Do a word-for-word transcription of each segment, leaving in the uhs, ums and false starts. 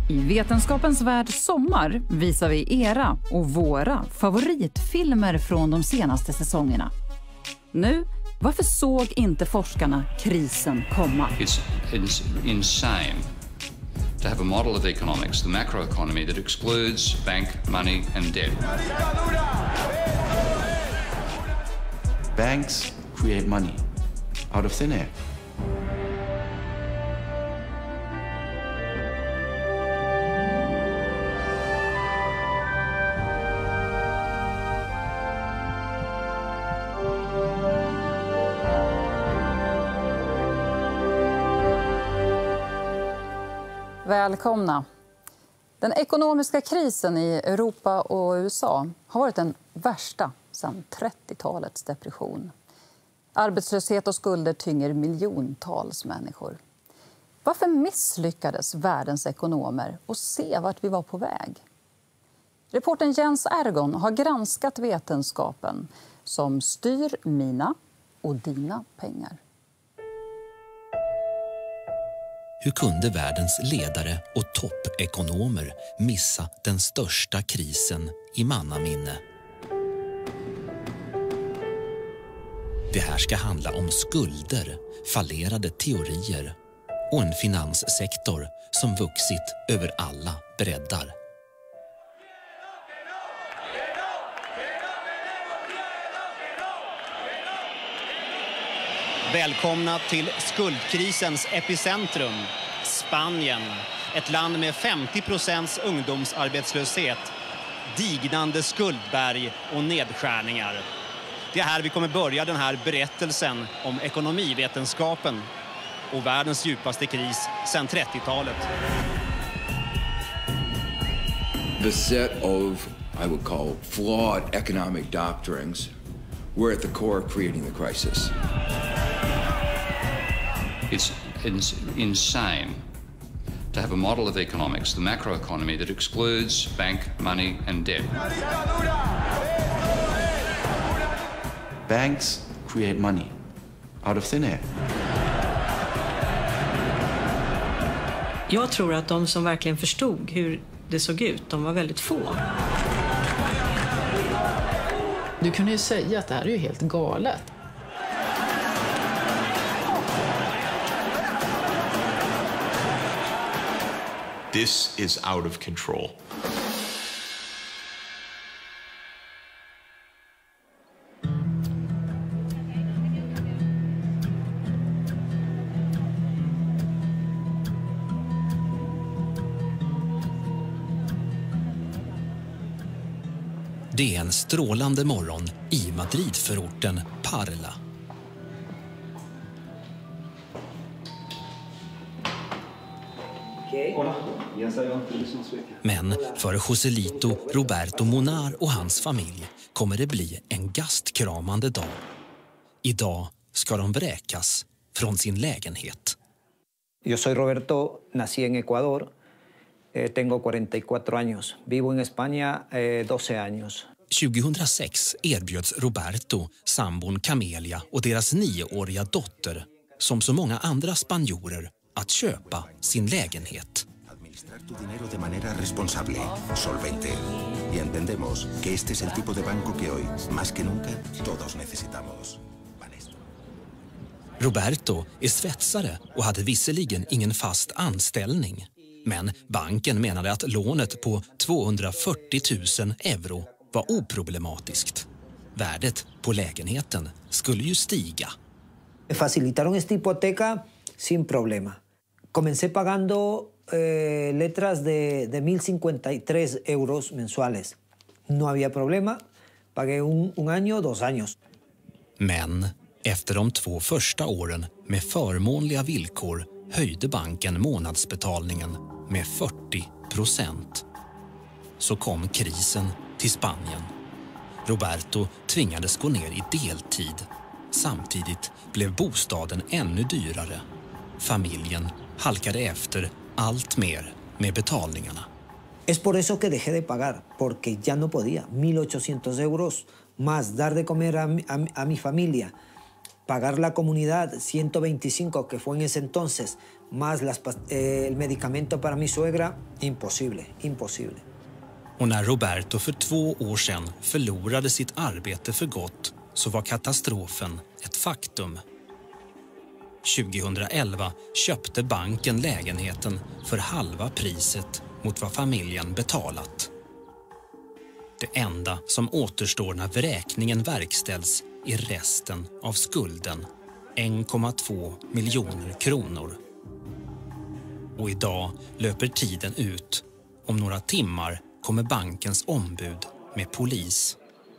I Vetenskapens värld sommar visar vi era och våra favoritfilmer från de senaste säsongerna. Nu, varför såg inte forskarna krisen komma? It's, it's insane to have a model of economics, the macroeconomy, that excludes bank money and debt. Banks create money out of thin air. Välkomna. Den ekonomiska krisen i Europa och U S A har varit den värsta sedan trettiotalets depression. Arbetslöshet och skulder tynger miljontals människor. Varför misslyckades världens ekonomer och se vart vi var på väg? Reportern Jens Ergon har granskat vetenskapen som styr mina och dina pengar. Hur kunde världens ledare och toppekonomer missa den största krisen i mannaminne? Det här ska handla om skulder, fallerade teorier och en finanssektor som vuxit över alla breddar. Välkomna till skuldkrisens epicentrum, Spanien. Ett land med femtio procent ungdomsarbetslöshet, dignande skuldberg och nedskärningar. Det är här vi kommer börja den här berättelsen om ekonomivetenskapen och världens djupaste kris sedan trettiotalet. The set of, I would call, flawed economic doctrines were at the core of creating the crisis. It's, it's insane to have a model of economics, the macroeconomy, that excludes bank money and debt. Banks create money out of thin air. Jag tror att de som verkligen förstod hur det såg ut, de var väldigt få. Du kunde ju säga att det här är ju helt galet. This is out of control. Det är en strålande morgon i Madridförorten Parla. Men för Joselito, Roberto Monar och hans familj kommer det bli en gastkramande dag. Idag ska de vräkas från sin lägenhet. Jag soy Roberto, nací en Ecuador. Eh, tengo cuarenta y cuatro años. Vivo en España eh, doce años. tjugohundrasex erbjöds Roberto, sambon Camelia och deras nioåriga dotter, som så många andra spanjorer, att köpa sin lägenhet. Administrar tu dinero de manera responsable, solvente. Y entendemos que este es el tipo de banco que hoy, más que nunca, todos necesitamos. Roberto är svetsare och hade visserligen ingen fast anställning. Men banken menade att lånet på tvåhundrafyrtio tusen euro var oproblematiskt. Värdet på lägenheten skulle ju stiga. Facilitaron esta hipoteca sin problema. Comencé pagando eh, letras de, de mil cincuenta y tres euros mensuales. No había problema. Pagué un, un año, dos años. Men efter de två första åren med förmånliga villkor höjde banken månadsbetalningen med fyrtio procent. Så kom krisen till Spanien. Roberto tvingades gå ner i deltid. Samtidigt blev bostaden ännu dyrare. Familjen halkade efter allt mer med betalningarna. Es por eso que dejé de pagar, porque ya no podía. mil ochocientos euros más dar de comer a mi, a, a mi familia. pagar la comunidad ciento veinticinco, que fue en ese entonces, más las, eh, el medicamento para mi suegra, imposible, imposible. Och när Roberto för två år sedan förlorade sitt arbete för gott så var katastrofen ett faktum. tjugohundraelva köpte banken lägenheten för halva priset mot vad familjen betalat. Det enda som återstår när vräkningen verkställs är resten av skulden, en komma två miljoner kronor. Och idag löper tiden ut. Om några timmar kommer bankens ombud med polis.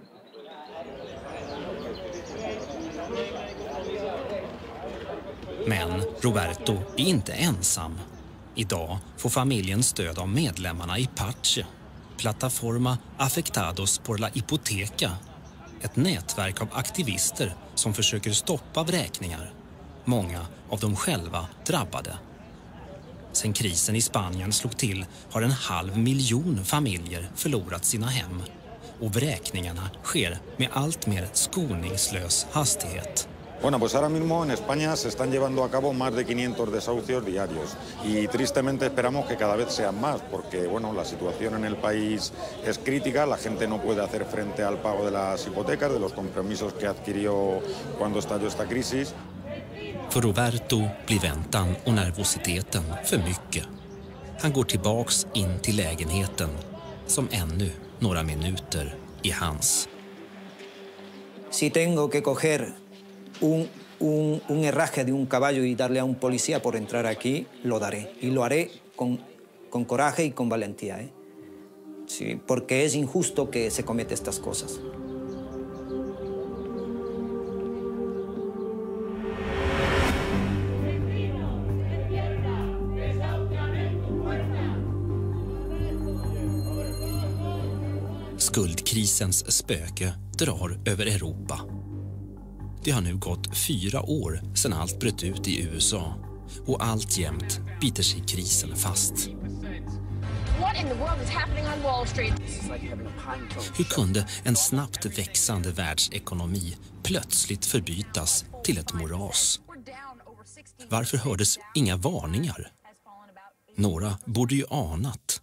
Men Roberto är inte ensam. Idag får familjen stöd av medlemmarna i Pache, Plataforma Afectados por la Hipoteca, ett nätverk av aktivister som försöker stoppa vräkningar. Många av dem själva drabbade. Sen krisen i Spanien slog till har en halv miljon familjer förlorat sina hem. Och vräkningarna sker med allt mer skoningslös hastighet. Bueno, pues ahora mismo en España se están llevando a cabo más de quinientos desahucios diarios y tristemente esperamos que cada vez sean más porque bueno, la situación en el país es crítica, la gente no puede hacer frente al pago de las hipotecas, de los compromisos que adquirió cuando estalló esta crisis. För Roberto blir väntan och nervositeten för mycket. Han går tillbaks in till lägenheten som ännu några minuter i hans. Si tengo que coger un, un, un herraje de un caballo y darle a un policía por entrar aquí, lo daré. Y lo haré con, con coraje y con valentía. ¿eh? Sí, porque es injusto que se cometa estas cosas. Skuldkrisens spöke drar över Europa. Det har nu gått fyra år sedan allt bröt ut i U S A och alltjämt biter sig krisen fast. Hur kunde en snabbt växande världsekonomi plötsligt förbytas till ett moras? Varför hördes inga varningar? Några borde ju anat.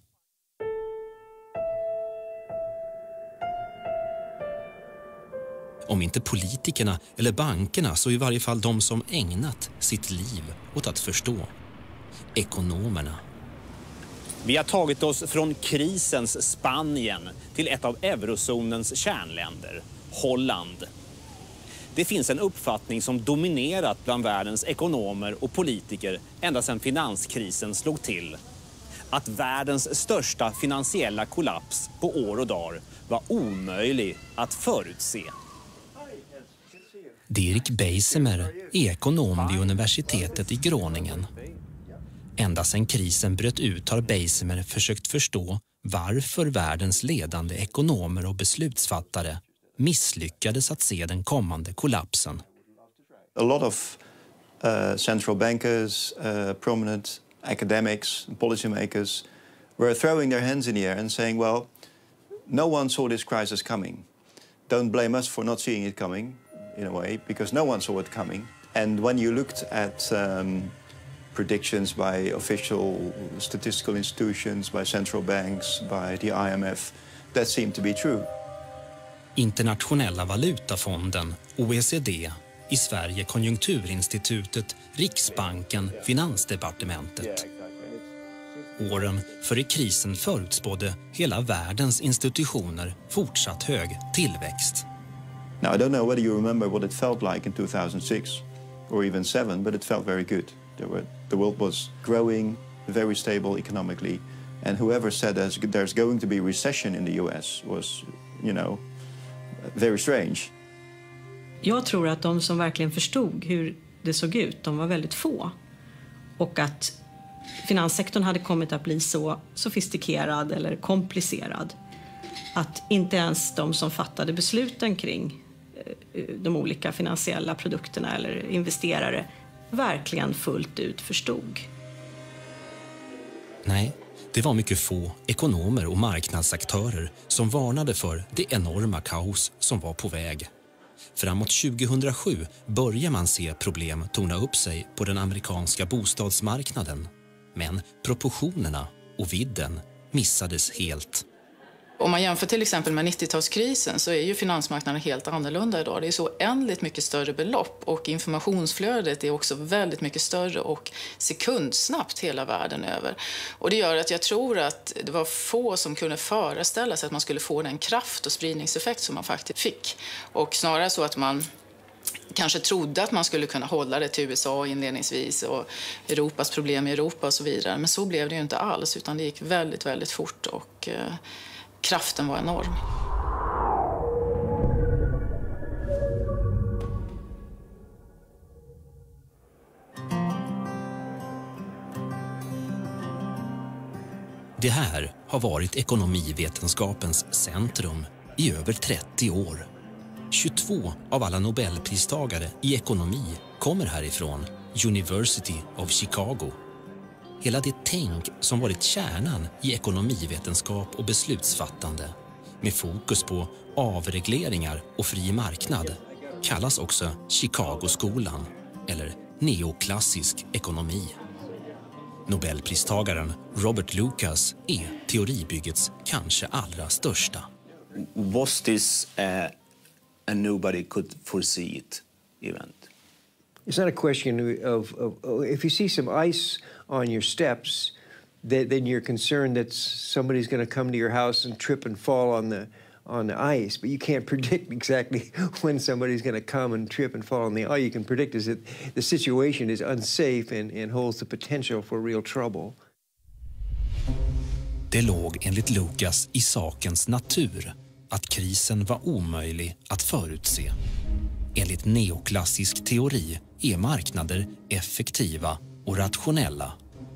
Om inte politikerna eller bankerna så i varje fall de som ägnat sitt liv åt att förstå. Ekonomerna. Vi har tagit oss från krisens Spanien till ett av eurozonens kärnländer, Holland. Det finns en uppfattning som dominerat bland världens ekonomer och politiker ända sedan finanskrisen slog till. Att världens största finansiella kollaps på år och dagar var omöjlig att förutse. Dirk Beisemer är ekonom vid universitetet i Groningen. Ända sedan krisen bröt ut har Beisemer försökt förstå varför världens ledande ekonomer och beslutsfattare misslyckades att se den kommande kollapsen. A lot of uh, central bankers, uh, prominent academics, policymakers were throwing their hands in the air and saying, well, no one saw this crisis coming. Don't blame us for not seeing it coming. In a way, because no one saw it coming. And when you looked at um, predictions by official statistical institutions, by central banks, by the I M F, that seemed to be true. Internationella valutafonden, O E C D, i Sverige Konjunkturinstitutet, Riksbanken, Finansdepartementet. Åren före krisen förutspådde hela världens institutioner fortsatt hög tillväxt. Now, I don't know whether you remember what it felt like in two thousand six or even seven, but it felt very good. There were, the world was growing, very stable economically, and whoever said there's, there's going to be recession in the U S was, you know, very strange. Jag tror att de som verkligen förstod hur det såg ut, de var väldigt få. Och att finanssektorn hade kommit att bli så sofistikerad eller komplicerad att inte ens de som fattade besluten kring de olika finansiella produkterna eller investerare verkligen fullt ut förstod. Nej, det var mycket få ekonomer och marknadsaktörer som varnade för det enorma kaos som var på väg. Framåt tjugohundrasju börjar man se problem torna upp sig på den amerikanska bostadsmarknaden. Men proportionerna och vidden missades helt. Om man jämför till exempel med nittiotalskrisen så är ju finansmarknaden helt annorlunda idag. Det är så oändligt mycket större belopp och informationsflödet är också väldigt mycket större och sekundsnabbt hela världen över. Och det gör att jag tror att det var få som kunde föreställa sig att man skulle få den kraft och spridningseffekt som man faktiskt fick. Och snarare så att man kanske trodde att man skulle kunna hålla det till U S A inledningsvis och Europas problem i Europa och så vidare. Men så blev det ju inte alls, utan det gick väldigt, väldigt fort och eh, kraften var enorm. Det här har varit ekonomivetenskapens centrum i över trettio år. tjugotvå av alla Nobelpristagare i ekonomi kommer härifrån, University of Chicago. Hela det tänk som varit kärnan i ekonomivetenskap och beslutsfattande, med fokus på avregleringar och fri marknad, kallas också Chicagoskolan eller neoklassisk ekonomi. Nobelpristagaren Robert Lucas är teoribyggets kanske allra största. Was this uh, a nobody could foresee it event? It's not a question of, of, of if you see some ice on your steps, then, then you're concerned that somebody's going to come to your house and trip and fall on the on the ice. But you can't predict exactly when somebody's going to come and trip and fall on the ice. All you can predict is that the situation is unsafe and, and holds the potential for real trouble. Det låg enligt Lucas i sakens natur att krisen var omöjlig att förutse. Enligt neoklassisk teori är marknader effektiva och rationella.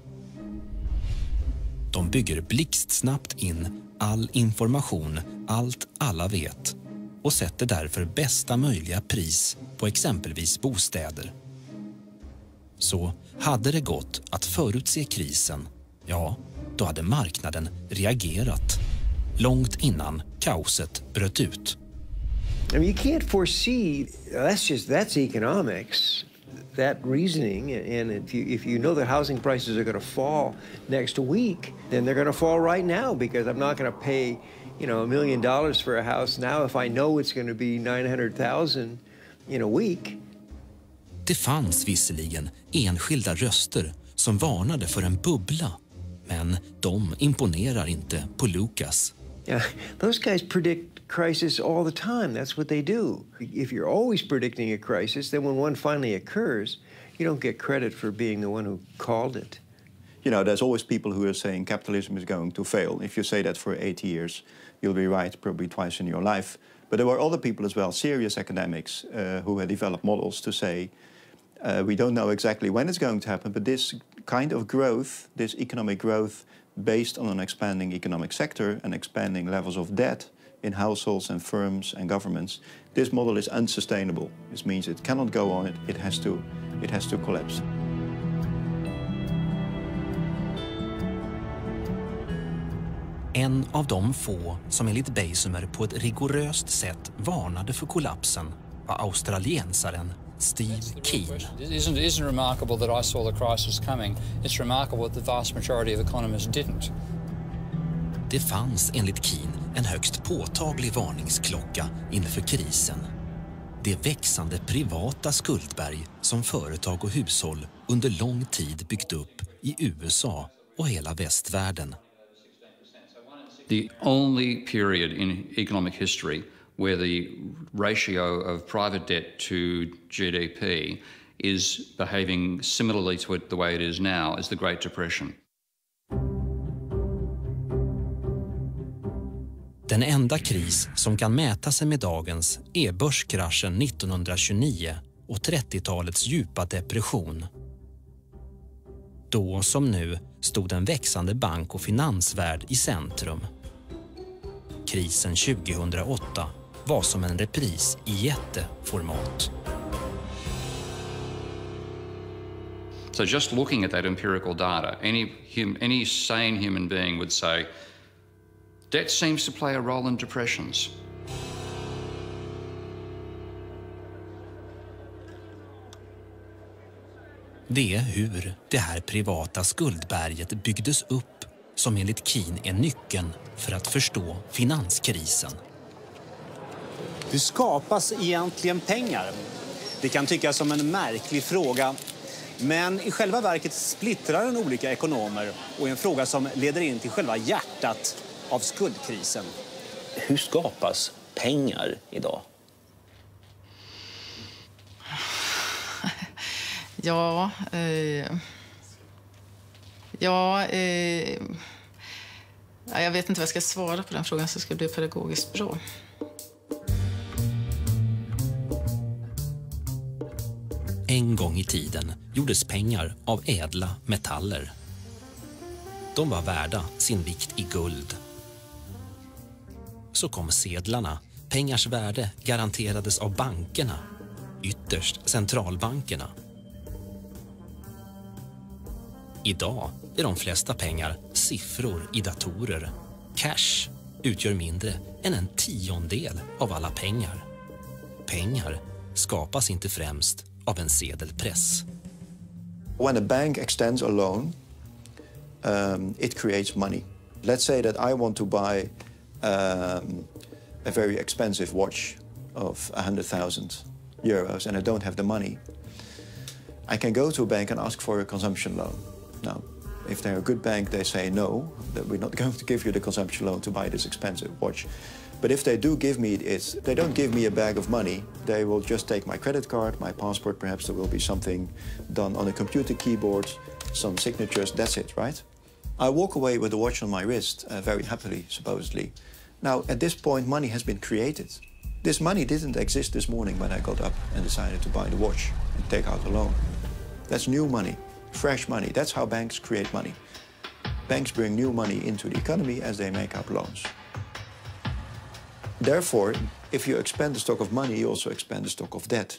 De bygger blixtsnabbt in all information, allt alla vet, och sätter därför bästa möjliga pris på exempelvis bostäder. Så hade det gått att förutse krisen, ja, då hade marknaden reagerat långt innan kaoset bröt ut. I mean, you can't foresee. That's just that's economics. That reasoning, and if you if you know that housing prices are going to fall next week, then they're going to fall right now because I'm not going to pay, you know, a million dollars for a house now if I know it's going to be nine hundred thousand in a week. Det fanns visserligen enskilda röster som varnade för en bubbla, men de imponerar inte på Lucas. Yeah, those guys predict crisis all the time. That's what they do. If you're always predicting a crisis, then when one finally occurs, you don't get credit for being the one who called it. You know, there's always people who are saying capitalism is going to fail. If you say that for eighty years, you'll be right probably twice in your life. But there were other people as well, serious academics, uh, who had developed models to say, uh, we don't know exactly when it's going to happen, but this kind of growth, this economic growth based on an expanding economic sector and expanding levels of debt in households and firms and governments, this model is unsustainable. This means it cannot go on, it, it, has, to, it has to collapse. En av de få som enligt Basumer på ett rigoröst sätt varnade för kollapsen var australiensaren Steve Keen. It isn't, it isn't remarkable that I saw the crisis coming. It's remarkable that the vast majority of economists didn't. Det fanns enligt Keen en högst påtaglig varningsklocka inför krisen. Det växande privata skuldberg som företag och hushåll under lång tid byggt upp i U S A och hela västvärlden. The only period in economic history where the ratio of private debt to G D P is behaving similarly to it the way it is now is the Great Depression. Den enda kris som kan mäta sig med dagens är börskraschen nittonhundratjugonio och trettiotalets djupa depression. Då som nu stod en växande bank- och finansvärld i centrum. Krisen tjugohundraåtta var som en repris i jätteformat. So just looking at that empirical data, any, hum, any sane human being would say, debt seems to play a role in depressions. Det är hur det här privata skuldberget byggdes upp som enligt Keen är nyckeln för att förstå finanskrisen. Hur skapas egentligen pengar? Det kan tyckas som en märklig fråga. Men i själva verket splittrar den olika ekonomer och är en fråga som leder in till själva hjärtat av skuldkrisen. Hur skapas pengar idag? Ja, eh, ja eh, jag vet inte vad jag ska svara på den frågan så det ska bli pedagogiskt bra. En gång i tiden gjordes pengar av ädla metaller. De var värda sin vikt i guld. Så kom sedlarna. Pengars värde garanterades av bankerna, ytterst centralbankerna. Idag är de flesta pengar siffror i datorer. Cash utgör mindre än en tiondel av alla pengar. Pengar skapas inte främst av en sedelpress. When a bank extends a loan, um, it creates money. Let's say that I want to buy um, a very expensive watch of one hundred thousand euros and I don't have the money. I can go to a bank and ask for a consumption loan. Now, if they're a good bank, they say no, that we're not going to give you the consumption loan to buy this expensive watch. But if they do give me it, they don't give me a bag of money. They will just take my credit card, my passport. Perhaps there will be something done on a computer keyboard, some signatures. That's it, right? I walk away with a watch on my wrist, uh, very happily, supposedly. Now, at this point, money has been created. This money didn't exist this morning when I got up and decided to buy the watch and take out a loan. That's new money, fresh money. That's how banks create money. Banks bring new money into the economy as they make up loans. Therefore, if you expand the stock of money, you also expand the stock of debt.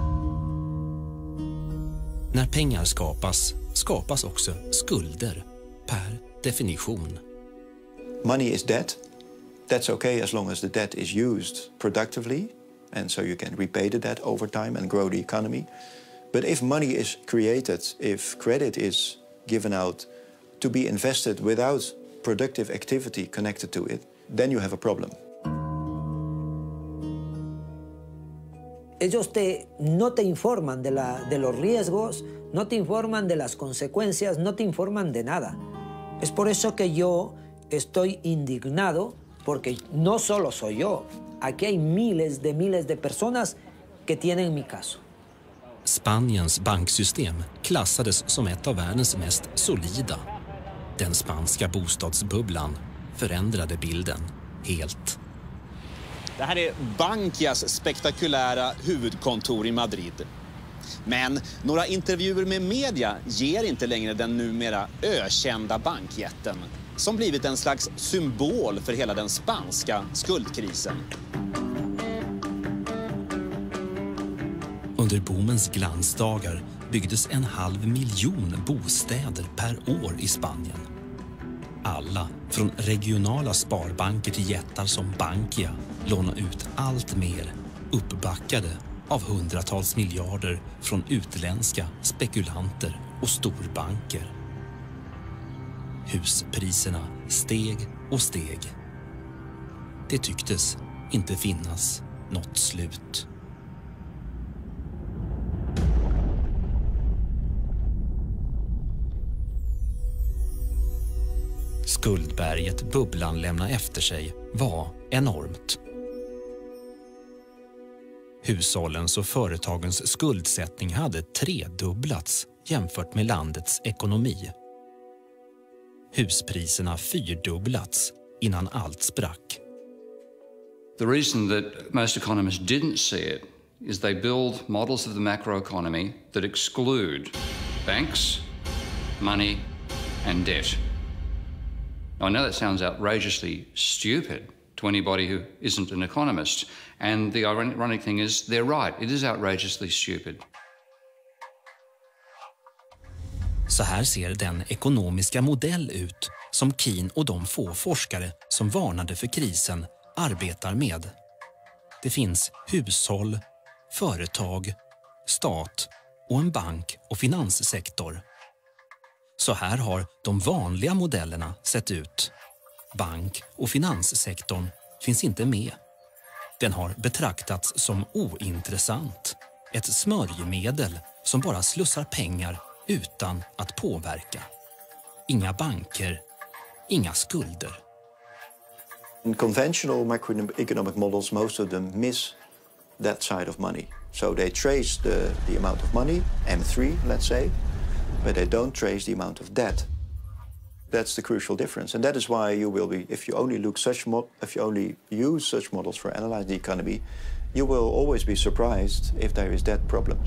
När pengar skapas, skapas också skulder, per definition. Money is debt. That's okay as long as the debt is used productively, and so you can repay the debt over time and grow the economy. But if money is created, if credit is given out to be invested without productive activity connected to it, then you have a problem. Ellos te, no te informan de, la, de los riesgos, no te informan de las consecuencias, no te informan de nada. Es por eso que yo estoy indignado, porque no solo soy yo. Aquí hay miles de miles de personas que tienen mi caso. Spaniens banksystem klassades som ett av världens mest solida. Den spanska bostadsbubblan förändrade bilden helt. Det här är Bankias spektakulära huvudkontor i Madrid. Men några intervjuer med media ger inte längre den numera ökända bankjätten som blivit en slags symbol för hela den spanska skuldkrisen. Under boomens glansdagar byggdes en halv miljon bostäder per år i Spanien. Alla, från regionala sparbanker till jättar som Bankia, lånar ut allt mer, uppbackade av hundratals miljarder från utländska spekulanter och storbanker. Huspriserna steg och steg. Det tycktes inte finnas något slut. Skuldberget bubblan lämnade efter sig var enormt. Hushållens och företagens skuldsättning hade tredubblats jämfört med landets ekonomi. Huspriserna fyrdubblats innan allt sprack. The reason that most economists didn't see it is they build models of the macroeconomy that exclude banks, money, and debt. Now, I know that sounds outrageously stupid to anybody who isn't an economist, and the ironic thing is they're right. It is outrageously stupid. Så här ser den ekonomiska modell ut som Keen och de få forskare som varnade för krisen arbetar med. Det finns hushåll, företag, stat och en bank- och finanssektor. Så här har de vanliga modellerna sett ut. Bank- och finanssektorn finns inte med. Den har betraktats som ointressant. Ett smörjmedel som bara slussar pengar utan att påverka. Inga banker, inga skulder. In conventional macroeconomic models, most of them miss that side of money. So they trace the, the amount of money, M three, let's say, but they don't trace the amount of debt. That's the crucial difference, and that is why you will be, if you only look such mod, if you only use such models for analyzing the economy, you will always be surprised if there is debt problems.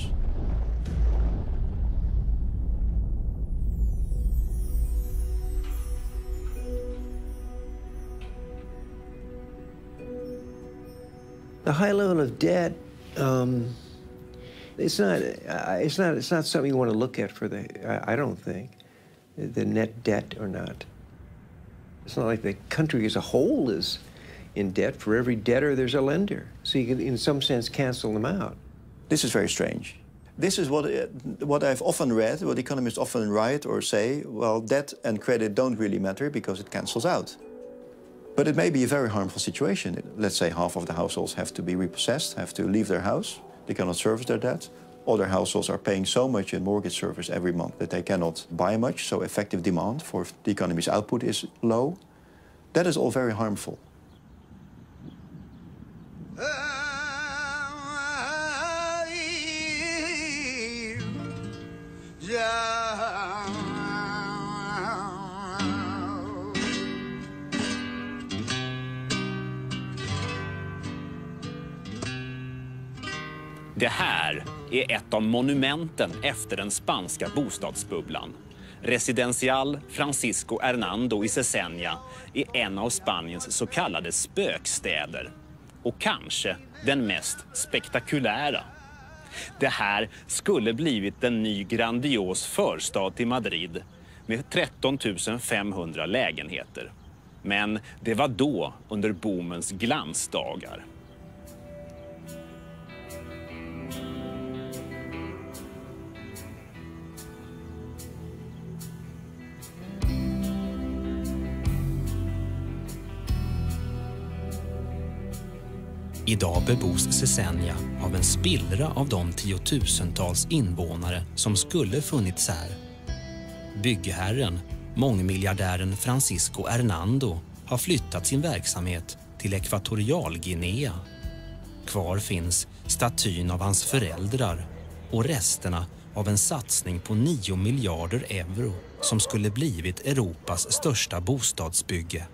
The high level of debt, um, it's not, uh, it's not, it's not something you want to look at for the, I, I don't think, the net debt or not. It's not like the country as a whole is in debt. For every debtor, there's a lender. So you can, in some sense, cancel them out. This is very strange. This is what, uh, what I've often read, what economists often write or say, well, debt and credit don't really matter because it cancels out. But it may be a very harmful situation. Let's say half of the households have to be repossessed, have to leave their house. They cannot service their debt. Other households are paying so much in mortgage service every month that they cannot buy much, so effective demand for the economy's output is low. That is all very harmful. Det här är ett av monumenten efter den spanska bostadsbubblan. Residencial Francisco Hernando i Cesenia är en av Spaniens så kallade spökstäder. Och kanske den mest spektakulära. Det här skulle blivit en ny grandios förstad till Madrid med tretton tusen femhundra lägenheter. Men det var då under boomens glansdagar. Idag bebos Cesenia av en spillra av de tiotusentals invånare som skulle funnits här. Byggherren, mångmiljardären Francisco Hernando, har flyttat sin verksamhet till Ekvatorialguinea. Kvar finns statyn av hans föräldrar och resterna av en satsning på nio miljarder euro som skulle blivit Europas största bostadsbygge.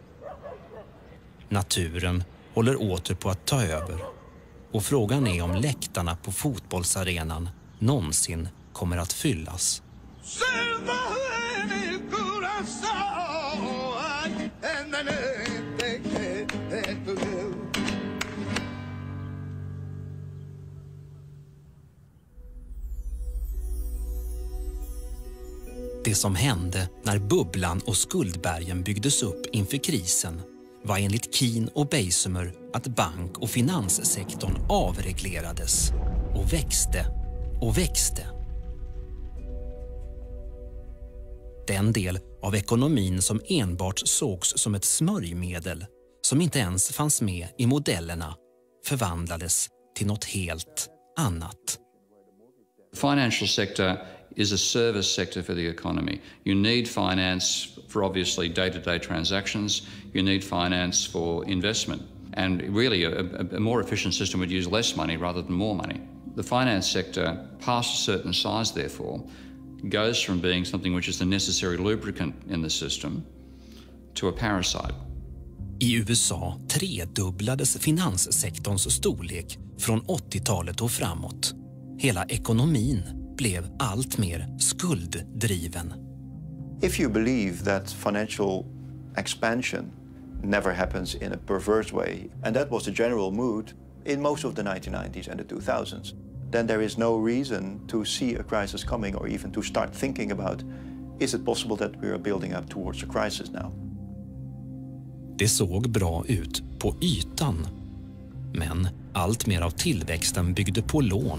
Naturen håller åter på att ta över och frågan är om läktarna på fotbollsarenan någonsin kommer att fyllas. Det som hände när bubblan och skuldbergen byggdes upp inför krisen var enligt Keen och Basimer att bank- och finanssektorn avreglerades och växte och växte. Den del av ekonomin som enbart sågs som ett smörjmedel, som inte ens fanns med i modellerna, förvandlades till något helt annat. Financial sector is a service sector for the economy. You need finance for obviously day-to-day transactions. You need finance for investment. And really a, a, a more efficient system would use less money rather than more money. The finance sector, past a certain size therefore, goes from being something which is the necessary lubricant in the system to a parasite. I U S A tredubblades finanssektorns storlek från åttiotalet och framåt. Hela ekonomin blev allt mer skulddriven. If you believe that financial expansion never happens in a perverse way, and that was the general mood in most of the nineteen nineties and the two thousands, then there is no reason to see a crisis coming or even to start thinking about, is it possible that we are building up towards a crisis now? Det såg bra ut på ytan, men allt mer av tillväxten byggde på lån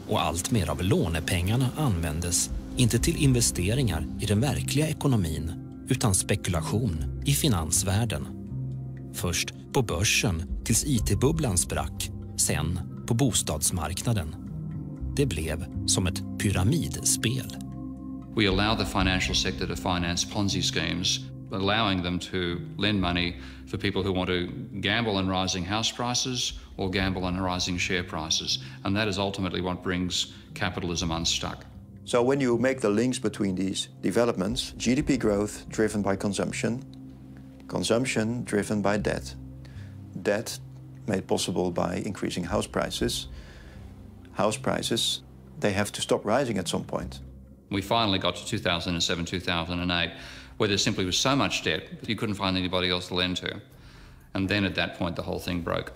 och allt mer av lånepengarna användes inte till investeringar i den verkliga ekonomin utan spekulation i finansvärlden. Först på börsen tills I T-bubblan sprack, sen på bostadsmarknaden. Det blev som ett pyramidspel. We allow the financial sector to finance Ponzi schemes, allowing them to lend money for people who want to gamble on rising house prices or gamble on rising share prices. And that is ultimately what brings capitalism unstuck. So when you make the links between these developments, G D P growth driven by consumption, consumption driven by debt, debt made possible by increasing house prices, house prices, they have to stop rising at some point. We finally got to two thousand seven, two thousand eight, where there simply was so much debt that you couldn't find anybody else to lend to. And then at that point, the whole thing broke.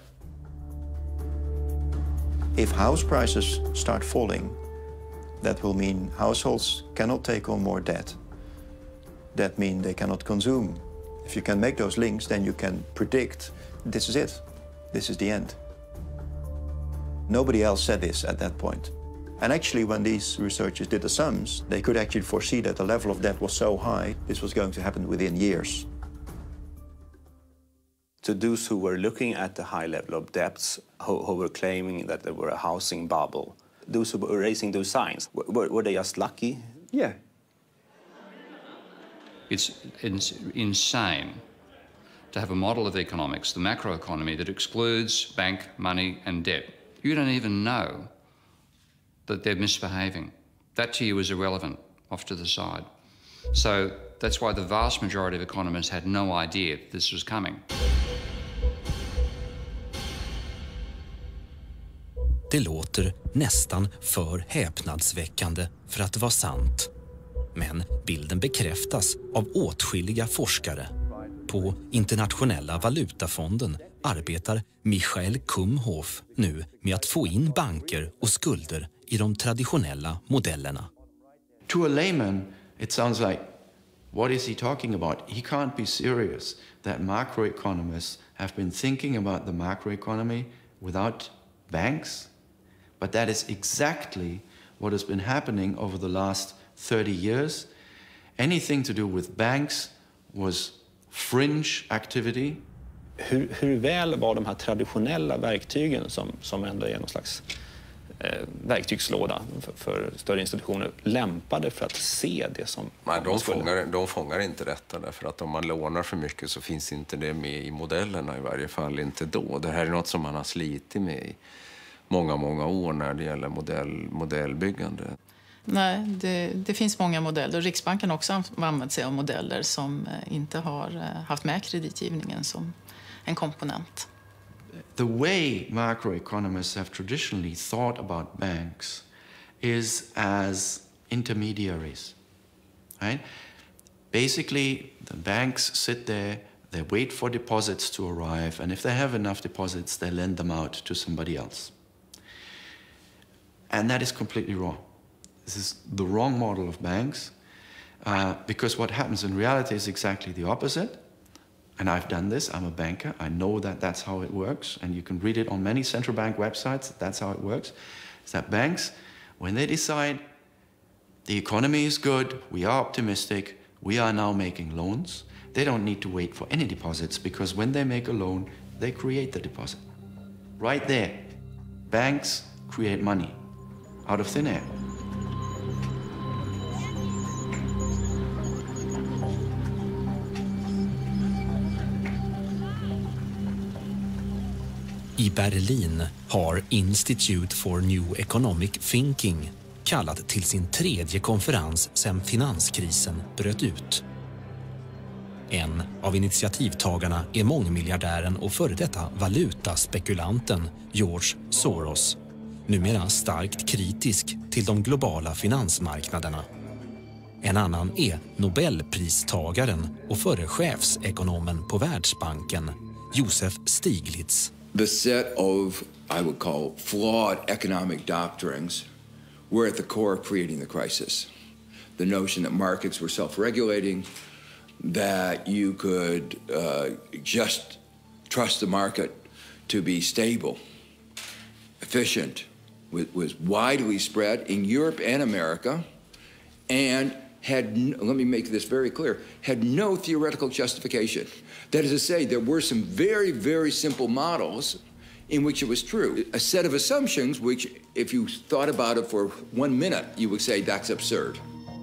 If house prices start falling, that will mean households cannot take on more debt. That means they cannot consume. If you can make those links, then you can predict this is it. This is the end. Nobody else said this at that point. And actually, when these researchers did the sums, they could actually foresee that the level of debt was so high, this was going to happen within years. To those who were looking at the high level of debts, who, who were claiming that there were a housing bubble, those who were raising those signs, were, were they just lucky? Yeah. It's, it's insane to have a model of economics, the macroeconomy, that excludes bank money and debt. You don't even know that they're misbehaving. That to you is irrelevant, off to the side. So that's why the vast majority of economists had no idea that this was coming. Det låter nästan för häpnadsväckande för att vara sant. Men bilden bekräftas av åtskilliga forskare. På Internationella valutafonden arbetar Michael Kumhof nu med att få in banker och skulder i de traditionella modellerna. To a layman, it sounds like, what is he talking about? He can't be serious that macroeconomists have been thinking about the macroeconomy without banks. But that is exactly what has been happening over the last thirty years. Anything to do with banks was fringe activity. Hur, hur väl var de här traditionella verktygen som, som ändå är någon slags eh, verktygslåda för, för större institutioner lämpade för att se det som... Nej, de fångar, de fångar inte detta därför att om man lånar för mycket så finns inte det med i modellerna, i varje fall inte då. Det här är något som man har slitit med i många, många år när det gäller modell, modellbyggande. Nej, det, det finns många modeller. Riksbanken har också använt sig av modeller som inte har haft med kreditgivningen som en komponent. The way macroeconomists have traditionally thought about banks is as intermediaries, right? Basically, the banks sit there, they wait for deposits to arrive, and if they have enough deposits, they lend them out to somebody else. And that is completely wrong. This is the wrong model of banks, uh, because what happens in reality is exactly the opposite. And I've done this, I'm a banker, I know that that's how it works, and you can read it on many central bank websites, that's how it works. Is that banks, when they decide the economy is good, we are optimistic, we are now making loans, they don't need to wait for any deposits, because when they make a loan, they create the deposit. Right there, banks create money out of thin air. I Berlin har Institute for New Economic Thinking kallat till sin tredje konferens sedan finanskrisen bröt ut. En av initiativtagarna är mångmiljardären och före detta valutaspekulanten George Soros, numera starkt kritisk till de globala finansmarknaderna. En annan är Nobelpristagaren och förre chefsekonomen på Världsbanken, Joseph Stiglitz. The set of, I would call, flawed economic doctrines were at the core of creating the crisis. The notion that markets were self-regulating, that you could uh, just trust the market to be stable, efficient, was, was widely spread in Europe and America, and had, let me make this very clear, had no theoretical justification. That is to say, there were some very, very simple models in which it was true. A set of assumptions which, if you thought about it for one minute, you would say that's absurd.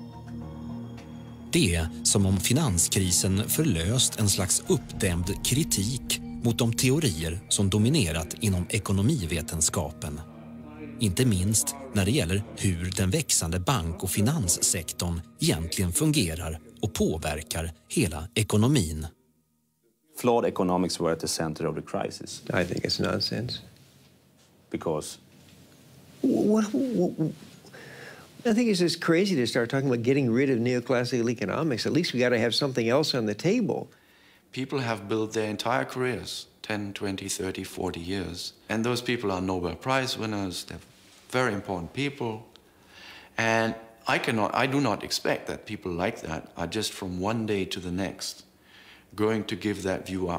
Det är som om finanskrisen förlöst en slags uppdämd kritik mot de teorier som dominerat inom ekonomivetenskapen. Inte minst när det gäller hur den växande bank- och finanssektorn egentligen fungerar och påverkar hela ekonomin. Flawed economics were at the center of the crisis. I think it's nonsense. Because? What, what, what, I think it's just crazy to start talking about getting rid of neoclassical economics. At least we got to have something else on the table. People have built their entire careers, ten, twenty, thirty, forty years. And those people are Nobel Prize winners. They're very important people. And I cannot, I do not expect that people like that are just from one day to the next going to give that view up.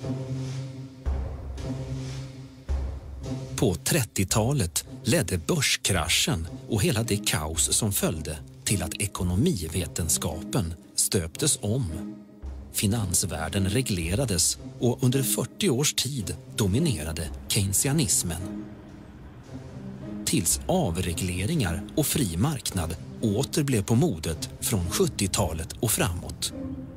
På trettiotalet ledde börskraschen och hela det kaos som följde till att ekonomivetenskapen stöptes om. Finansvärlden reglerades och under fyrtio års tid dominerade keynesianismen. Tills avregleringar och fri marknad åter blev på modet från sjuttiotalet och framåt.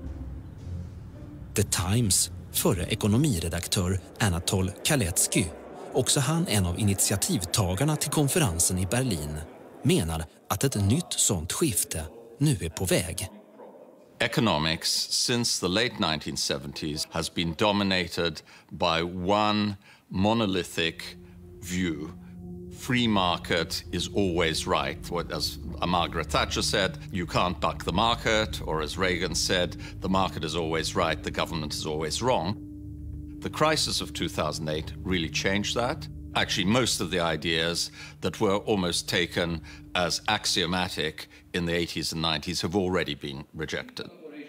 The Times förre ekonomiredaktör Anatol Kaletsky, också han en av initiativtagarna till konferensen i Berlin, menar att ett nytt sånt skifte nu är på väg. Economics, since the late nineteen seventies, has been dominated by one monolithic view. Free market is always right. As Margaret Thatcher said, you can't buck the market, or as Reagan said, the market is always right, the government is always wrong. The crisis of two thousand eight really changed that. Actually, most of the ideas that were almost taken as axiomatic in the eighties and nineties have already been rejected.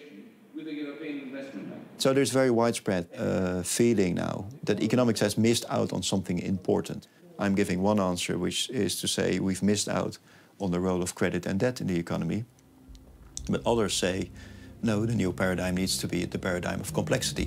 So there's very widespread uh, feeling now that economics has missed out on something important. I'm giving one answer, which is to say we've missed out on the role of credit and debt in the economy. But others say, no, the new paradigm needs to be the paradigm of complexity.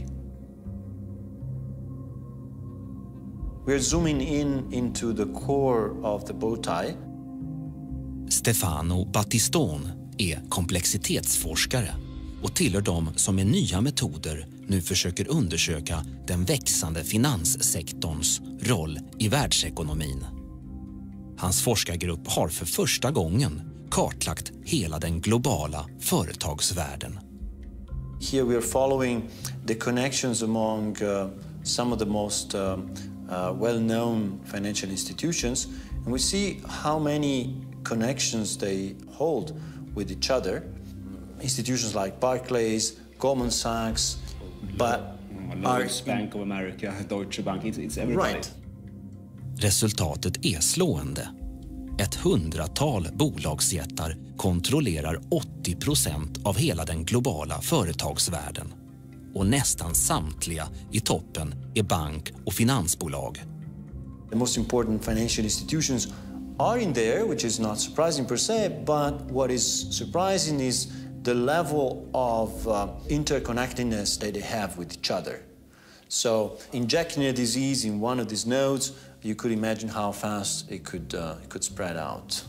We're zooming in into the core of the bow tie. Stefano Battistone är komplexitetsforskare och tillhör dem som med nya metoder nu försöker undersöka den växande finanssektorns roll i världsekonomin. Hans forskargrupp har för första gången kartlagt hela den globala företagsvärlden. Here we are following the connections among uh, some of the most uh, uh, well-known financial institutions, and we see how many connections they hold with each other. Institutions like Barclays, Goldman Sachs, but Lloyds Bank of America, Deutsche Bank, it's, it's everybody. Right. Resultatet är slående. Ett hundratal bolagsjättar kontrollerar åttio procent av hela den globala företagsvärlden. Och nästan samtliga i toppen är bank- och finansbolag. The most important financial institutions are in there, which is not surprising per se, but what is surprising is the level of uh, interconnectedness that they have with each other. So injecting a disease in one of these nodes, you could imagine how fast it could, uh, it could spread out.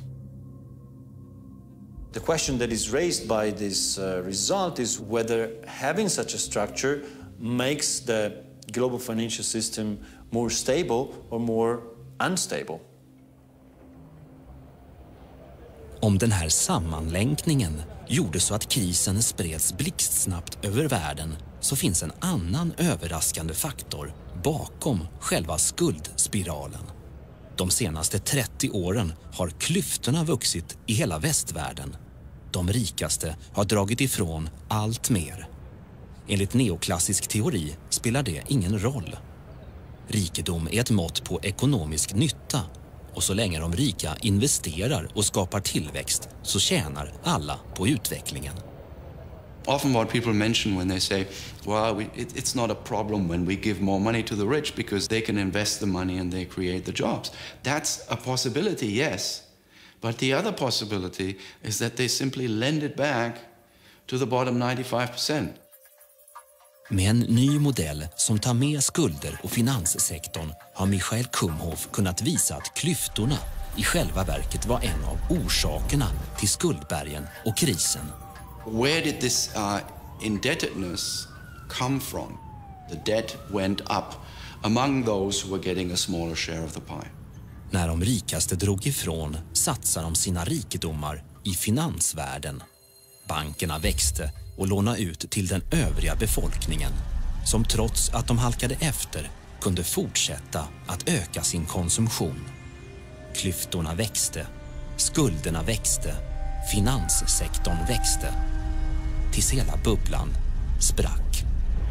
The question that is raised by this uh, result is whether having such a structure makes the global financial system more stable or more unstable. Om den här sammanlänkningen gjorde så att krisen spreds blixtsnabbt över världen, så finns en annan överraskande faktor bakom själva skuldspiralen. De senaste trettio åren har klyftorna vuxit i hela västvärlden. De rikaste har dragit ifrån allt mer. Enligt neoklassisk teori spelar det ingen roll. Rikedom är ett mått på ekonomisk nytta, och så länge de rika investerar och skapar tillväxt så tjänar alla på utvecklingen. often what people mention when they say, well, we, it, it's not a problem when we give more money to the rich because they can invest the money and they create the jobs. That's a possibility, yes. But the other possibility is that they simply lend it back to the bottom ninety-five percent. Med en ny modell som tar med skulder och finanssektorn har Michael Kumhof kunnat visa att klyftorna i själva verket var en av orsakerna till skuldbergen och krisen. Where did this uh, indebtedness come from? The debt went up among those who were getting a smaller share of the pie. När de rikaste drog ifrån satsade de sina rikedomar i finansvärlden. Bankerna växte och lånade ut till den övriga befolkningen som trots att de halkade efter kunde fortsätta att öka sin konsumtion. Klyftorna växte, skulderna växte, finanssektorn växte tills hela bubblan sprack.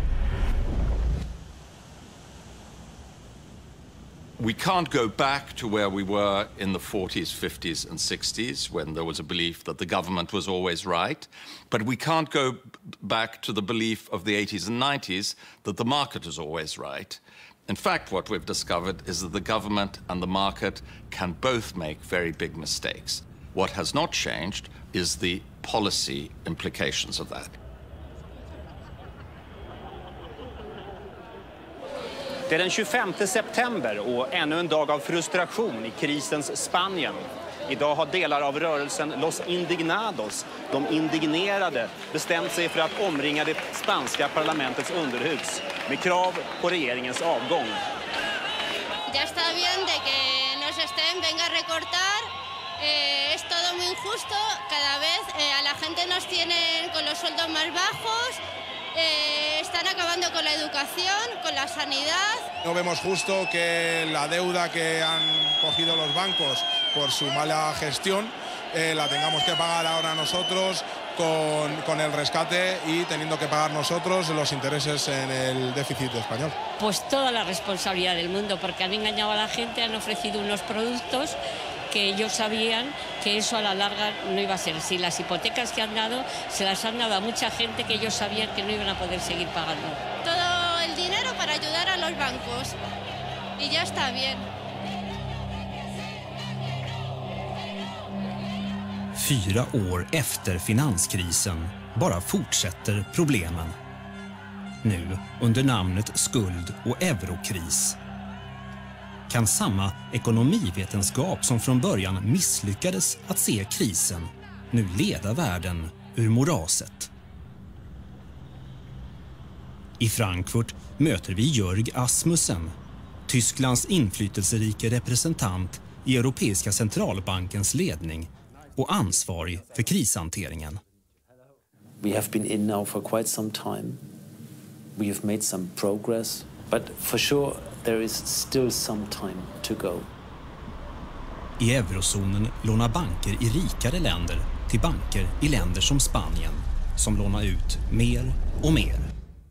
We can't go back to where we were in the forties, fifties and sixties when there was a belief that the government was always right. But we can't go back to the belief of the eighties and nineties that the market is always right. In fact, what we've discovered is that the government and the market can both make very big mistakes. What has not changed is the policy implications of that. Det är den tjugofemte september och ännu en dag av frustration i krisens Spanien. Idag har delar av rörelsen Los Indignados, de indignerade, bestämt sig för att omringa det spanska parlamentets underhus med krav på regeringens avgång. Ya está bien de que nos estén, venga a recortar. Eh, es todo muy injusto. Cada vez eh, a la gente nos tienen con los sueldos más bajos. Eh, están acabando con la educación, con la sanidad. No vemos justo que la deuda que han cogido los bancos por su mala gestión eh, la tengamos que pagar ahora nosotros con, con el rescate y teniendo que pagar nosotros los intereses en el déficit español. Pues toda la responsabilidad del mundo, porque han engañado a la gente, han ofrecido unos productos que ellos sabían que eso a la larga no iba a ser así. Las hipotecas que han dado se las han dado a mucha gente que ellos sabían que no iban a poder seguir pagando. Todo el dinero para ayudar a los bancos y ya está bien. Fyra år efter finanskrisen bara fortsätter problemen. Nu under namnet skuld- och eurokris. Kan samma ekonomivetenskap som från början misslyckades att se krisen nu leda världen ur moraset? I Frankfurt möter vi Jörg Asmussen, Tysklands inflytelserike representant i Europeiska centralbankens ledning och ansvarig för krishanteringen. We have been in now for quite some time. We have made some progress, but for sure there is still some time to go. I eurozonen lånar banker i rikare länder till banker i länder som Spanien som lånar ut mer och mer.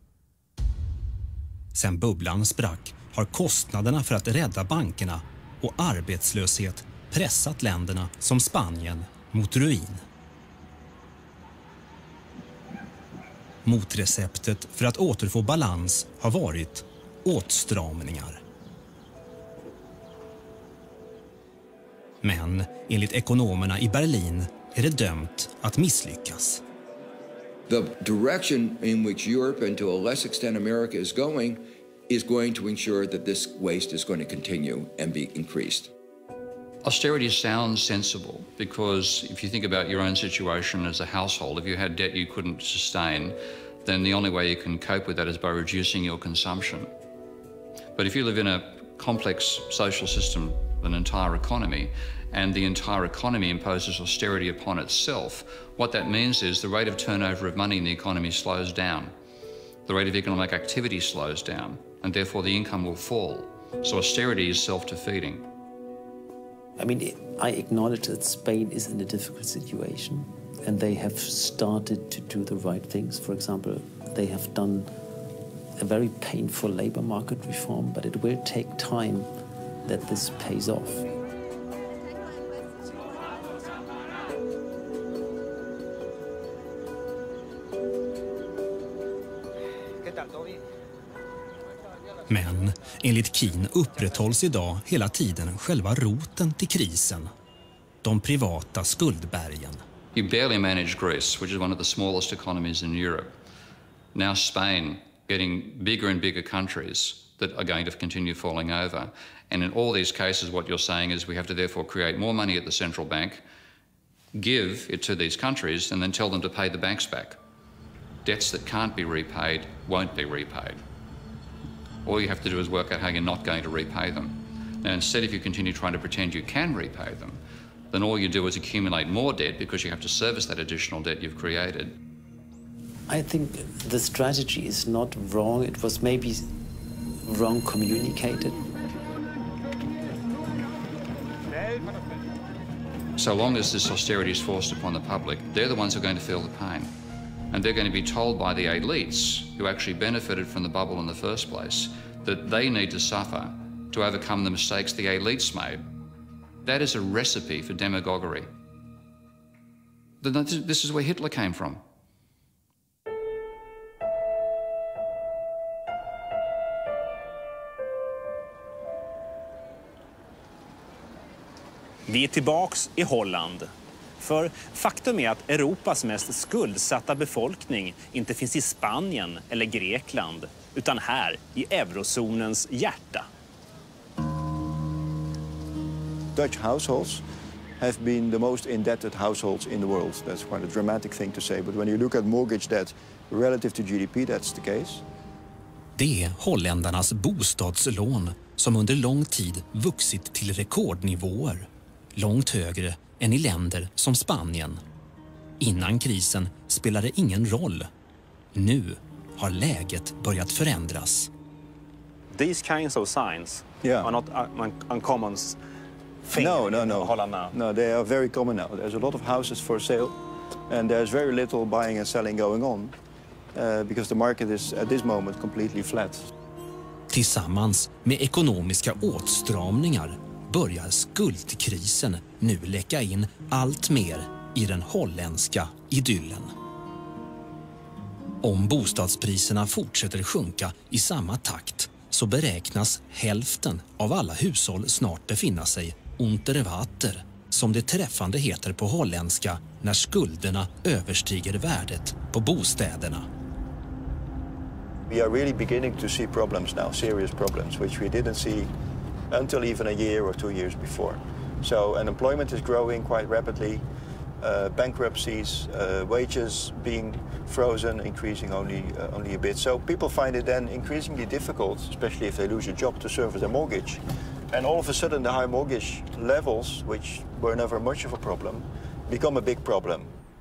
Sen bubblan sprack har kostnaderna för att rädda bankerna och arbetslöshet pressat länderna som Spanien mot ruin. Motreceptet för att återfå balans har varit åtstramningar. Men enligt ekonomerna i Berlin är det dömt att misslyckas. The direction in which Europe and to a less extent America is going is going to ensure that this waste is going to continue and be increased. Austerity sounds sensible because if you think about your own situation as a household, if you had debt you couldn't sustain, then the only way you can cope with that is by reducing your consumption. But if you live in a complex social system, an entire economy, and the entire economy imposes austerity upon itself, what that means is the rate of turnover of money in the economy slows down. The rate of economic activity slows down, and therefore the income will fall. So austerity is self-defeating. I mean, I acknowledge that Spain is in a difficult situation and they have started to do the right things. For example, they have done a very painful labor market reform, but it will take time that this pays off. Men enligt Keen upprätthålls idag hela tiden själva roten till krisen. De privata skuldbergen. You barely manage Greece, which is one of the smallest economies in Europe. Now Spain, getting bigger and bigger countries that are going to continue falling over. And in all these cases, what you're saying is we have to therefore create more money at the central bank, give it to these countries, and then tell them to pay the banks back. Debts that can't be repaid won't be repaid. All you have to do is work out how you're not going to repay them. Now, instead, if you continue trying to pretend you can repay them, then all you do is accumulate more debt because you have to service that additional debt you've created. I think the strategy is not wrong. It was maybe wrong communicated. So long as this austerity is forced upon the public, they're the ones who are going to feel the pain. And they're going to be told by the elites, who actually benefited from the bubble in the first place, that they need to suffer to overcome the mistakes the elites made. That is a recipe for demagoguery. This is where Hitler came from. Vi är tillbaks i Holland. För faktum är att Europas mest skuldsatta befolkning inte finns i Spanien eller Grekland, utan här i eurozonens hjärta. Dutch households have been the most indebted households in the world. That's quite a dramatic thing to say, but when you look at mortgage debt relative to G D P, that's the case. Det är holländarnas bostadslån som under lång tid vuxit till rekordnivåer. Långt högre än i länder som Spanien. Innan krisen spelade ingen roll. Nu har läget börjat förändras. These kinds of signs yeah. are not un uncommon thing no, no, no. in Holland now. No, they are very common now. There's a lot of houses for sale and there's very little buying and selling going on uh, because the market is at this moment completely flat. Tillsammans med ekonomiska åtstramningar börjar skuldkrisen nu läcka in allt mer i den holländska idyllen. Om bostadspriserna fortsätter sjunka i samma takt så beräknas hälften av alla hushåll snart befinna sig unter water, som det träffande heter på holländska när skulderna överstiger värdet på bostäderna. We are really beginning to see problems now, serious problems, which we didn't see until even a year or two years before. So unemployment is growing quite rapidly, uh, bankruptcies, uh, wages being frozen, increasing only, uh, only a bit. So people find it then increasingly difficult, especially if they lose a job, to service their mortgage. And all of a sudden the high mortgage levels, which were never much of a problem, become a big problem.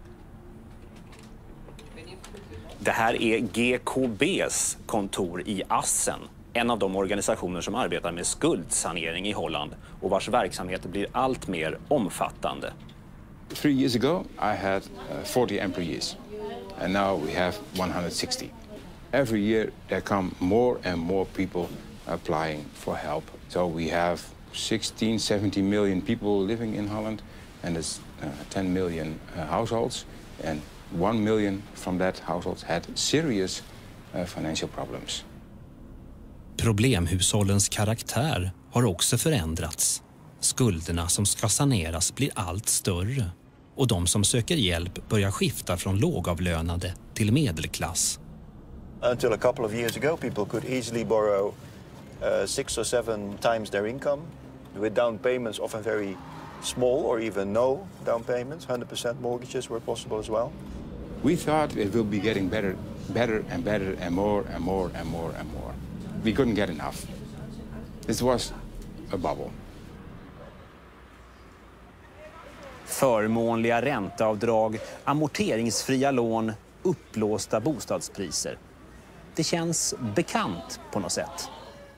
Det här är G K B:s kontor i Assen, en av de organisationer som arbetar med skuldsanering i Holland och vars verksamhet blir allt mer omfattande. Three years ago I had uh, forty employees and now we have one hundred sixty. Every year there come more and more people applying for help. So we have sixteen, seventeen million people living in Holland and there's uh, ten million uh, households, and one million from that households had serious uh, financial problems. Problemhushållens karaktär har också förändrats. Skulderna som ska saneras blir allt större och de som söker hjälp börjar skifta från lågavlönade till medelklass. Until a couple of years ago people could easily borrow uh, six or seven times their income with down payments often very small or even no down payments. one hundred percent mortgages were possible as well. We thought it will be getting better, better and better and more and more and more and more. We couldn't get enough. This was a bubble. Förmånliga ränteavdrag, amorteringsfria lån, upplåsta bostadspriser. Det känns bekant på något sätt.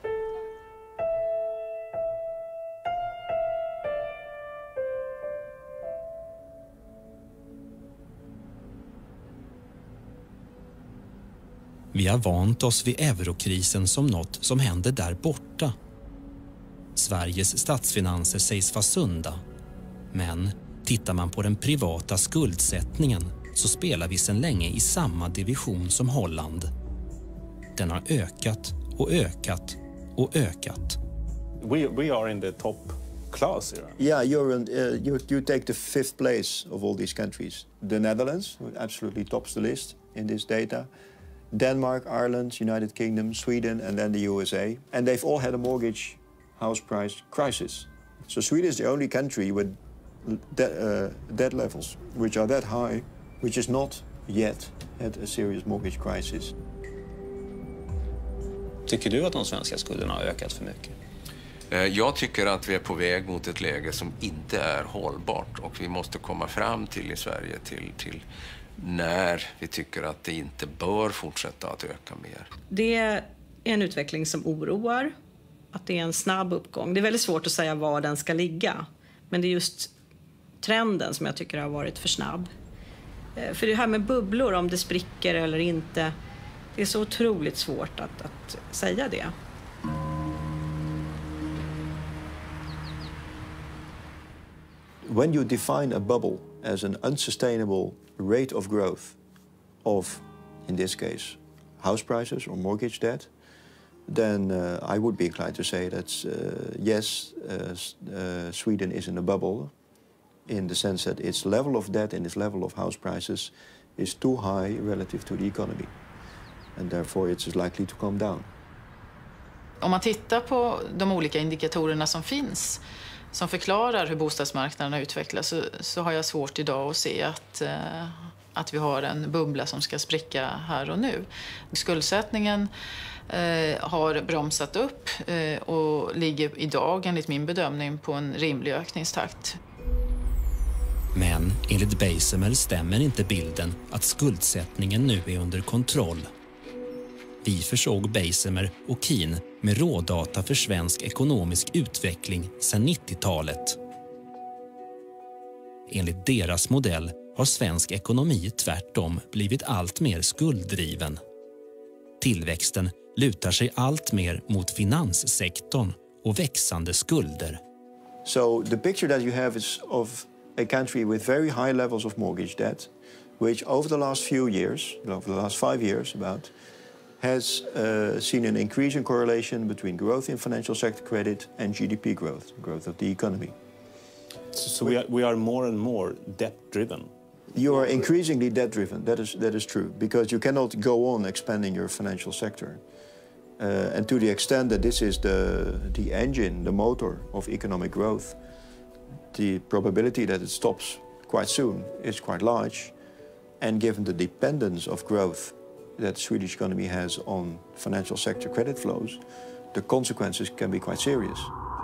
Vi har vant oss vid eurokrisen som något som händer där borta. Sveriges statsfinanser sägs vara sunda. Men tittar man på den privata skuldsättningen så spelar vi sedan länge i samma division som Holland. Den har ökat och ökat och ökat. We, we are in the top class here. Yeah, you're in, uh, you, you take the fifth place of all these countries. The Netherlands, who absolutely tops the list in this data. Denmark, Ireland, United Kingdom, Sweden, and then the U S A. And they've all had a mortgage house price crisis. So Sweden is the only country with de uh, debt levels which are that high, which has not yet had a serious mortgage crisis. Tycker du att de svenska skulderna har ökat för mycket? Jag tycker att vi är på väg mot ett läge som inte är hållbart och vi måste komma fram till i Sverige till, till när vi tycker att det inte bör fortsätta att öka mer. Det är en utveckling som oroar, att det är en snabb uppgång. Det är väldigt svårt att säga var den ska ligga, men det är just trenden som jag tycker har varit för snabb. För det här med bubblor, om det spricker eller inte, det är så otroligt svårt att, att säga det. When you define a bubble as an unsustainable rate of growth of, in this case, house prices or mortgage debt, then uh, I would be inclined to say that, uh, yes, uh, uh, Sweden is in a bubble in the sense that its level of debt and its level of house prices is too high relative to the economy. And therefore it's likely to come down. Om man tittar på de olika indikatorerna som finns som förklarar hur bostadsmarknaden utvecklas så, så har jag svårt idag att se att, eh, att vi har en bubbla som ska spricka här och nu. Skuldsättningen eh, har bromsat upp eh, och ligger idag enligt min bedömning på en rimlig ökningstakt. Men enligt Beisemer stämmer inte bilden att skuldsättningen nu är under kontroll. Vi försåg Beisemer och Keen med rådata för svensk ekonomisk utveckling sedan nittiotalet. Enligt deras modell har svensk ekonomi tvärtom blivit allt mer skulddriven. Tillväxten lutar sig allt mer mot finanssektorn och växande skulder. So the picture that you have is of a country with very high levels of mortgage debt, which over the last few years, over the last five years about, has uh, seen an increasing correlation between growth in financial sector credit and G D P growth, growth of the economy. So, so we, are, we are more and more debt-driven. You are increasingly debt-driven, that is, that is true, because you cannot go on expanding your financial sector. Uh, and to the extent that this is the, the engine, the motor of economic growth, the probability that it stops quite soon is quite large. And given the dependence of growth that the Swedish economy has on financial sector credit flows, the consequences can be quite serious.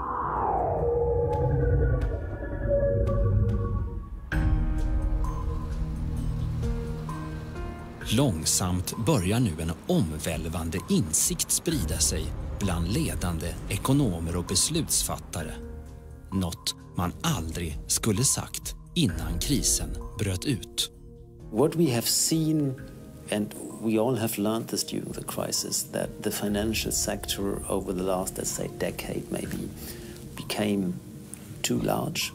Långsamt börjar nu en omvälvande insikt sprida sig bland ledande ekonomer och beslutsfattare. Något man aldrig skulle sagt innan krisen bröt ut. What we have seen, and we all have learned this during the crisis, that the financial sector over the last, let's say, decade maybe, became too large.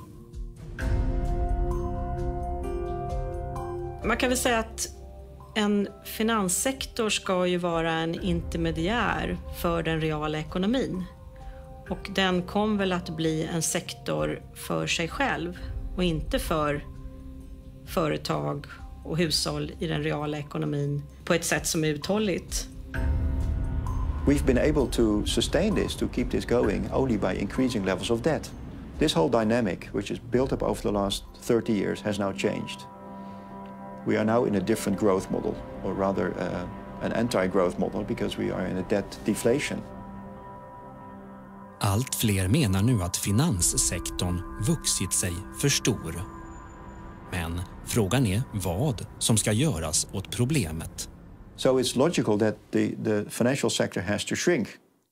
Man kan väl säga att en finanssektor ska ju vara en intermediär för den reala ekonomin. Och den kom väl att bli en sektor för sig själv och inte för företag och hushåll i den reala ekonomin på ett sätt som är uthålligt. We've been able to sustain this, to keep this going, only by increasing levels of debt. This whole dynamic, which is built up over the last thirty years, has now changed. We are now in a different growth model, or rather uh, an anti-growth model, because we are in a debt deflation. Allt fler menar nu att finanssektorn vuxit sig för stor. Men frågan är vad som ska göras åt problemet. So it's logical that the, the financial sector has to shrink.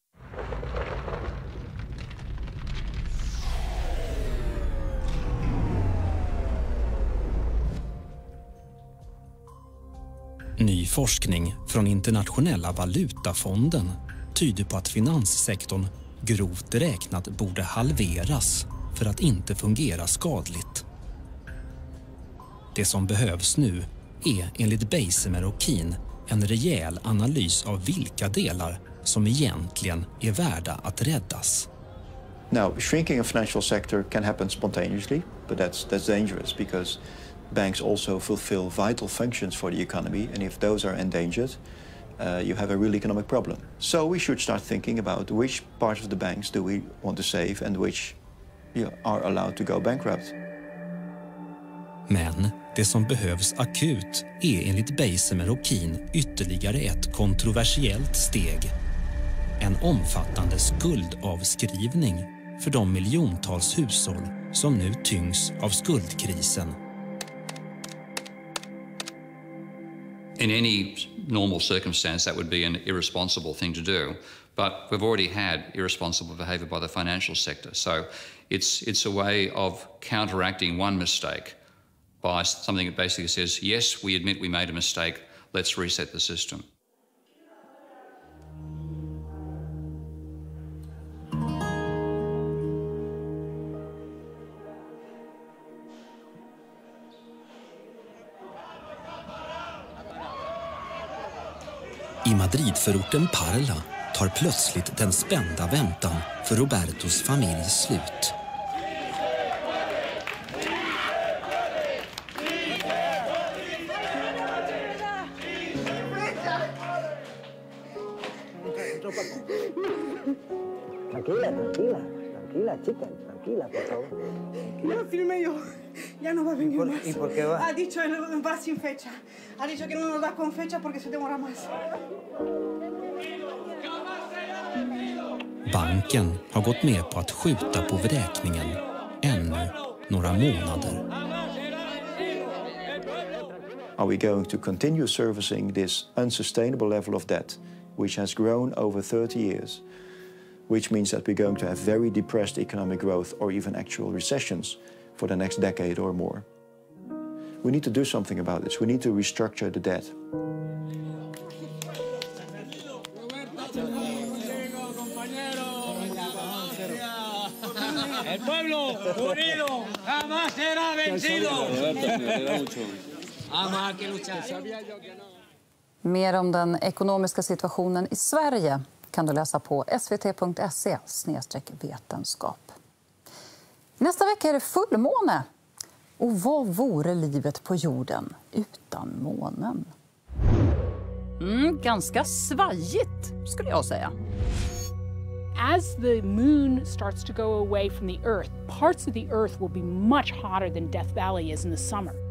Ny forskning från Internationella valutafonden tyder på att finanssektorn grovt räknat borde halveras för att inte fungera skadligt. Det som behövs nu är enligt Beisemer och Keen en rejäl analys av vilka delar som egentligen är värda att räddas. Now, shrinking of financial sector can happen spontaneously, but that's that's dangerous because banks also fulfill vital functions for the economy, and if those are endangered, uh, you have a real economic problem. So we should start thinking about which parts of the banks do we want to save and which you know, are allowed to go bankrupt. Men det som behövs akut är enligt Bessemer och Keen ytterligare ett kontroversiellt steg. En omfattande skuldavskrivning för de miljontals hushåll som nu tyngs av skuldkrisen. In any normal circumstance, that would be an irresponsible thing to do. But we've already had irresponsible behaviour by the financial sector. So it's, it's a way of counteracting one mistake by something that basically says, yes, we admit we made a mistake, let's reset the system. I Madridförorten Parla tar plötsligt den spända väntan för Robertos familj slut. Tranquila, tranquila, tranquila, chica, tranquila, por favor. Ya lo firmé yo. Ya no va a venir ¿Y por, más. ¿Y por qué va? Ha dicho que va sin fecha. Ha dicho que no nos da con fecha porque se demora más. Banken har gått med på att skjuta på vräkningen ännu några månader. Are we going to continue servicing this unsustainable level of debt, which has grown over thirty years, which means that we're going to have very depressed economic growth or even actual recessions for the next decade or more? We need to do something about this. We need to restructure the debt. El pueblo unido jamás será vencido. Mer om den ekonomiska situationen i Sverige kan du läsa på svt.se snedstreck vetenskap. Nästa vecka är det fullmåne. Och vad vore livet på jorden utan månen? Mm, ganska svajigt skulle jag säga. As the moon starts to go away from the Earth, parts of the Earth will be much hotter than Death Valley is in the summer.